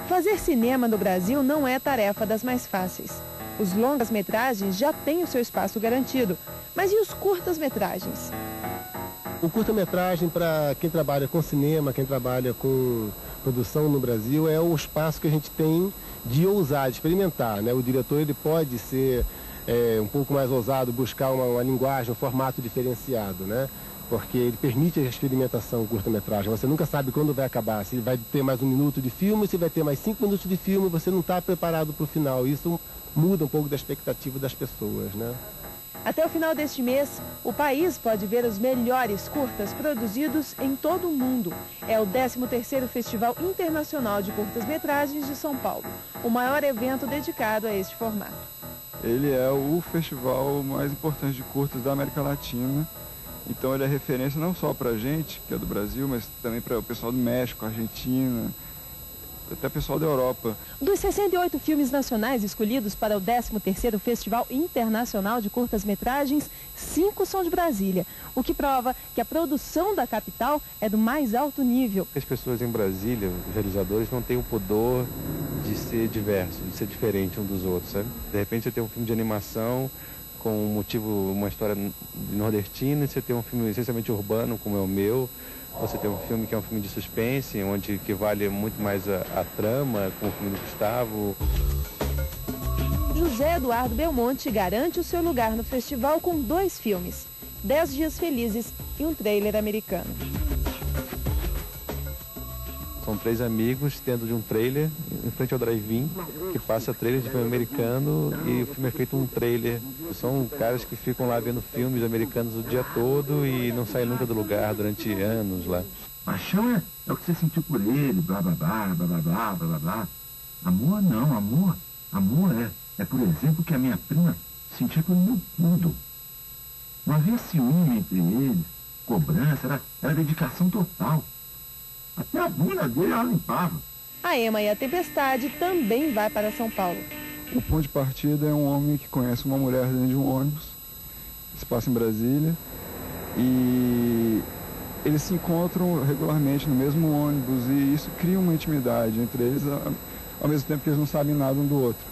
Fazer cinema no Brasil não é tarefa das mais fáceis. Os longas-metragens já têm o seu espaço garantido. Mas e os curtas-metragens? O curta-metragem, para quem trabalha com cinema, quem trabalha com produção no Brasil, é o espaço que a gente tem de ousar, de experimentar, né? O diretor ele pode ser um pouco mais ousado, buscar uma linguagem, um formato diferenciado, né? Porque ele permite a experimentação curta-metragem. Você nunca sabe quando vai acabar, se vai ter mais 1 minuto de filme, se vai ter mais 5 minutos de filme, você não está preparado para o final. Isso muda um pouco da expectativa das pessoas, né? Até o final deste mês, o país pode ver os melhores curtas produzidos em todo o mundo. É o 13º Festival Internacional de Curtas-Metragens de São Paulo, o maior evento dedicado a este formato. Ele é o festival mais importante de curtas da América Latina. Então ele é referência não só para a gente, que é do Brasil, mas também para o pessoal do México, Argentina, até o pessoal da Europa. Dos 68 filmes nacionais escolhidos para o 13º Festival Internacional de Curtas-Metragens, 5 são de Brasília, o que prova que a produção da capital é do mais alto nível. As pessoas em Brasília, os realizadores, não têm o pudor de ser diverso, de ser diferente um dos outros, sabe? De repente você tem um filme de animação com um motivo, uma história nordestina, você tem um filme essencialmente urbano, como é o meu, você tem um filme que é um filme de suspense, onde que vale muito mais a trama, como o filme do Gustavo. José Eduardo Belmonte garante o seu lugar no festival com 2 filmes, 10 Dias Felizes e um trailer americano. São 3 amigos dentro de um trailer, em frente ao drive-in, que passa trailer de filme americano e o filme é feito um trailer. São caras que ficam lá vendo filmes americanos o dia todo e não saem nunca do lugar durante anos lá. Paixão é o que você sentiu por ele, blá blá blá, blá blá blá, blá blá blá. Amor não, amor. Amor é por exemplo, que a minha prima sentia pelo meu pudo. Não havia ciúme entre eles, cobrança, era dedicação total. Até a bunda dele ela limpava. A Ema e a Tempestade também vai para São Paulo. O ponto de partida é um homem que conhece uma mulher dentro de um ônibus, se passa em Brasília, e eles se encontram regularmente no mesmo ônibus e isso cria uma intimidade entre eles, ao mesmo tempo que eles não sabem nada um do outro.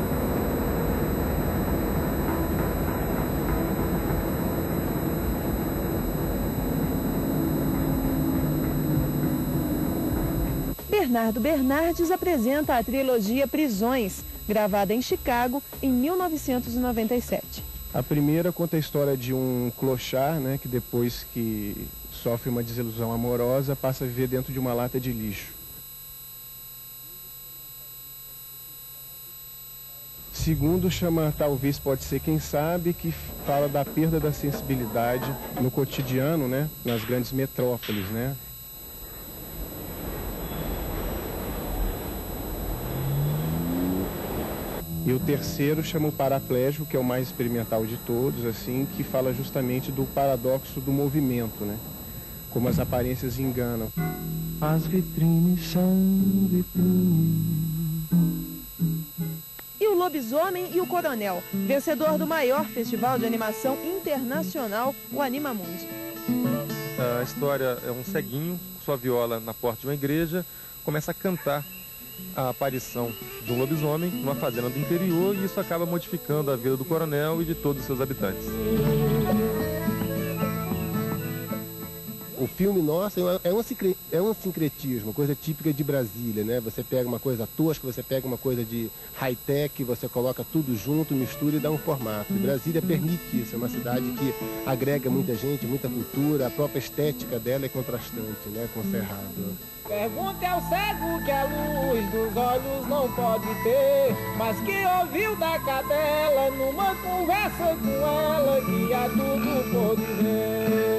Bernardo Bernardes apresenta a trilogia Prisões, gravada em Chicago em 1997. A primeira conta a história de um clochard, né, que depois que sofre uma desilusão amorosa, passa a viver dentro de uma lata de lixo. Segundo chama Talvez Pode Ser Quem Sabe, que fala da perda da sensibilidade no cotidiano, né, nas grandes metrópoles, né. E o terceiro chama o Paraplégico, que é o mais experimental de todos, assim, que fala justamente do paradoxo do movimento, né? Como as aparências enganam. As vitrines são vitrines. E o Lobisomem e o Coronel, vencedor do maior festival de animação internacional, o Animamundi. A história é um ceguinho, com sua viola na porta de uma igreja, começa a cantar a aparição de um lobisomem numa fazenda do interior e isso acaba modificando a vida do coronel e de todos os seus habitantes. O filme nosso é um sincretismo, coisa típica de Brasília, né? Você pega uma coisa tosca, você pega uma coisa de high-tech, você coloca tudo junto, mistura e dá um formato. E Brasília permite isso, é uma cidade que agrega muita gente, muita cultura, a própria estética dela é contrastante, né, com o Cerrado. Pergunte ao cego que a luz dos olhos não pode ter, mas que ouviu da cadela numa conversa com ela que há tudo pode ver.